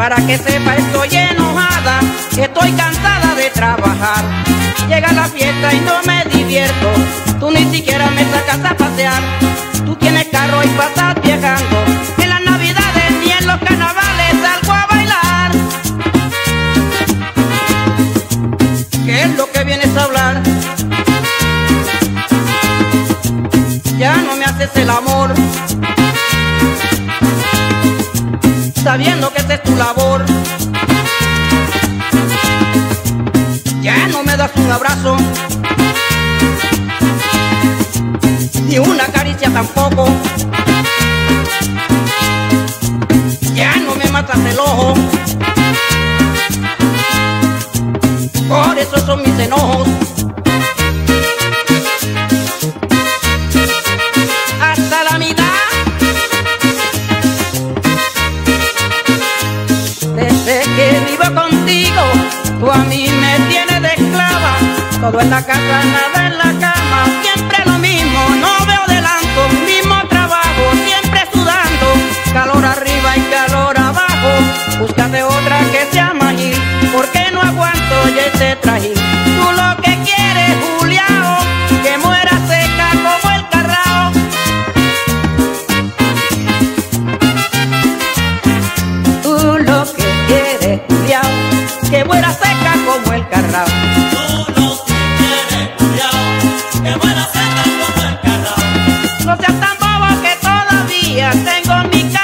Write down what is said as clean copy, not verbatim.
Para que sepa, estoy enojada, estoy cansada de trabajar. Llega la fiesta y no me divierto, tú ni siquiera me sacas a pasear. Tú tienes carro y pasas viajando, en las navidades ni en los carnavales salgo a bailar. ¿Qué es lo que vienes a hablar? Ya no me haces el amor, sabiendo que esa es tu labor. Ya no me das un abrazo, ni una caricia tampoco. Ya no me matas el ojo, por eso son mis enojos. Hasta la mitad, desde que vivo contigo, tú a mí me tienes de esclava. Todo en la casa, nada en la cama, siempre lo mismo, no veo adelanto. Mismo trabajo, siempre sudando, calor arriba y calor abajo. Búscate otra que sea magil, porque no aguanto ya ese trajín. Tú lo que quieres, Juliao, que muera seca como el carrao. Tú lo que quieres, Juliao, que muera seca como el carrao. No seas tan bobo que todavía tengo mi